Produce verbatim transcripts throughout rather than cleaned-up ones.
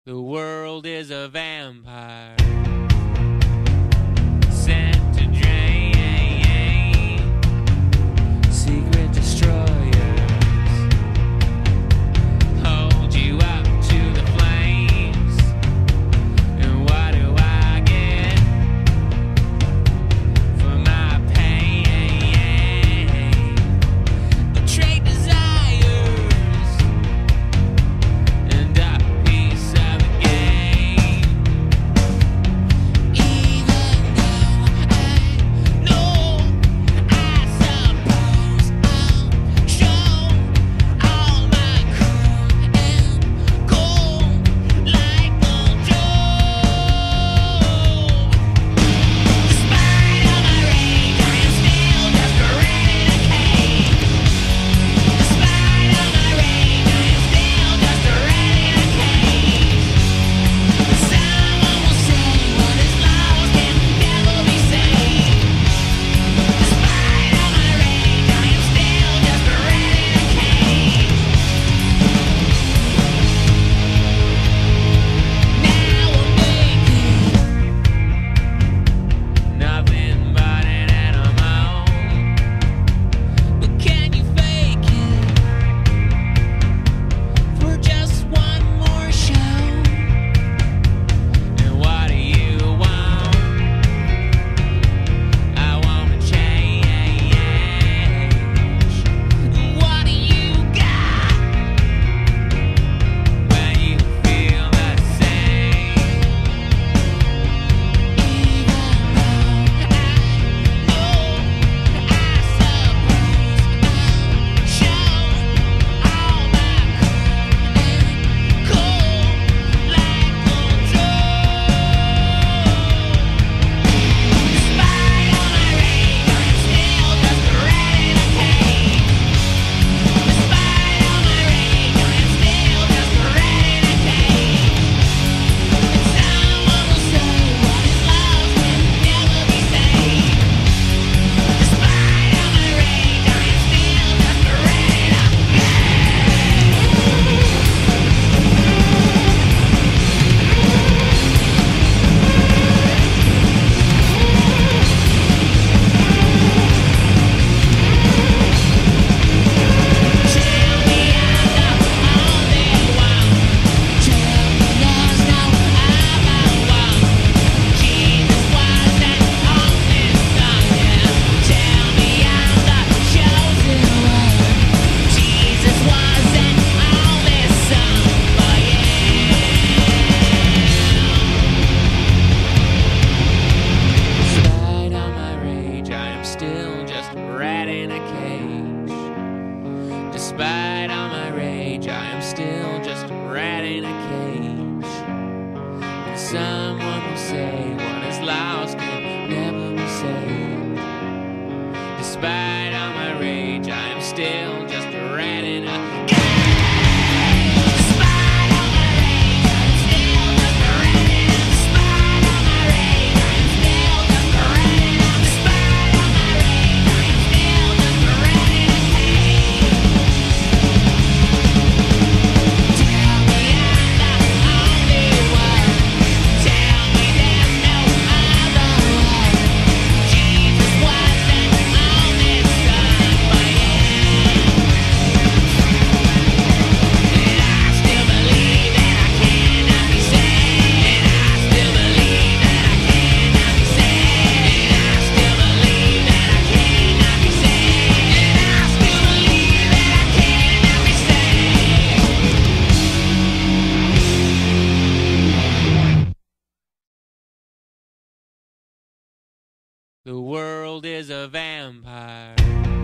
The world is a vampire sent to drain. Secret destroyers hold you up to the flames. And what do I get for my pain? Betrayed desires and a piece of the game. Even though I know, I suppose I'll show all my crew and go like Uncle Joe. Despite all my rage, I am still just a rat in a cage. Despite all my rage, I am still just a rat in a cage. Someone will say what is lost can never be saved. Despite all my rage, I am still just a rat in a cage. Now I'm making nothing but an animal. But can you fake it for just one more show? And what do you want? I wanna change. What do you got when you feel the same? Even though I know, I suppose I'll show all my crew and go like Uncle Joe. Despite all my rage, I am still just a rat in a cage. Despite all my rage, I am still just a rat in a cage. And someone will say what is lost can never be saved. Despite all my rage, I am still just a rat in a Tell me I'm the only one. Tell me there's no other one. Jesus wasn't on this song, yeah. Tell me I'm the chosen one. Jesus wasn't on this song, but yeah. Despite all my rage, I am still just a rat in a cage. Despite all my rage, I am still just a rat in a cage. And someone will say what is lost can never be saved. Despite all my rage, I am still just a rat in a cage. Despite all my rage, I am still just a rat in a Despite all my rage, I am still just a rat in a Despite all my rage, I am still just a rat in a cage. Tell me I'm the only one. Tell me there's no other one. Jesus wasn't on this song, but yeah. And I still believe that I cannot be saved. And I still believe that I cannot be saved. And I still believe that I cannot be saved. And I still believe that I cannot be saved. The world is a vampire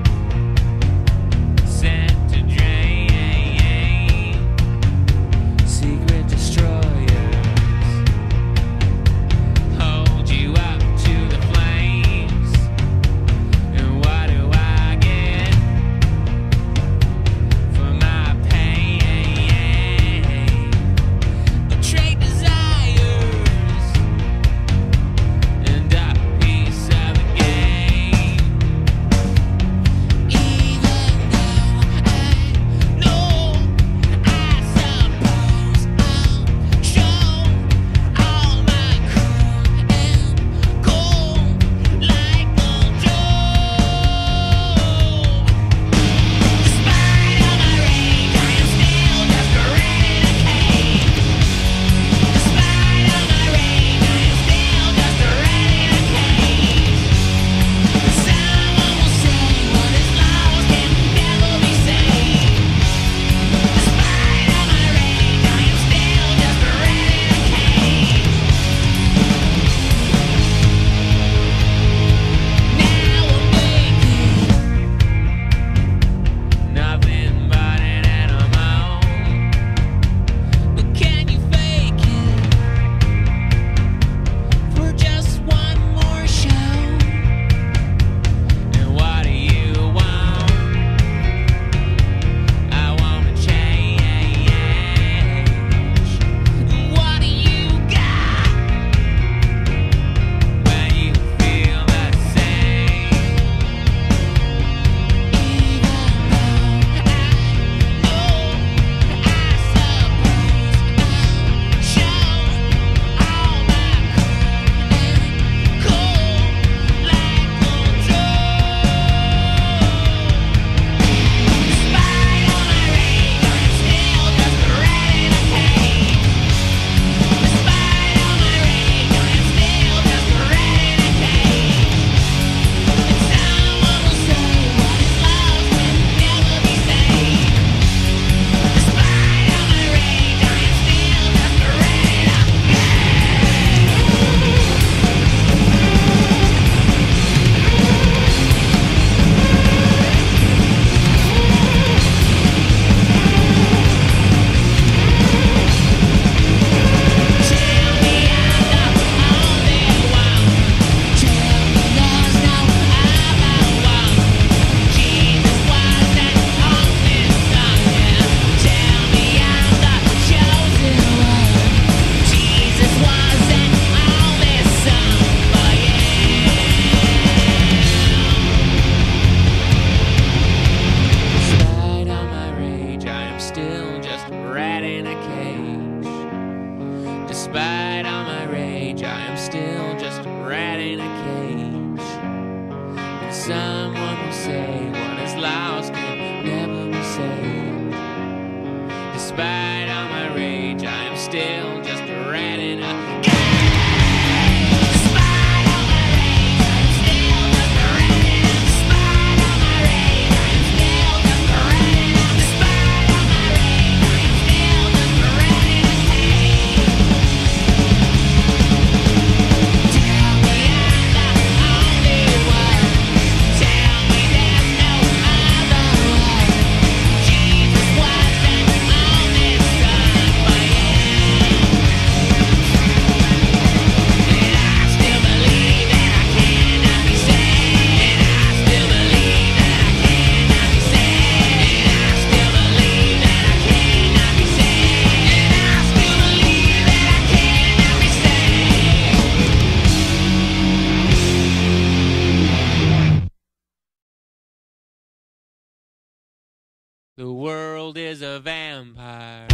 sent to drain. Secret destroyers hold you up to the flames. And what do I get for my pain? Betrayed desires and a piece of the game. Despite all my rage, I am still just a rat in a cage. And someone will say what is lost can never be saved. Despite all my rage, I am still just a rat in a cage. The world is a vampire.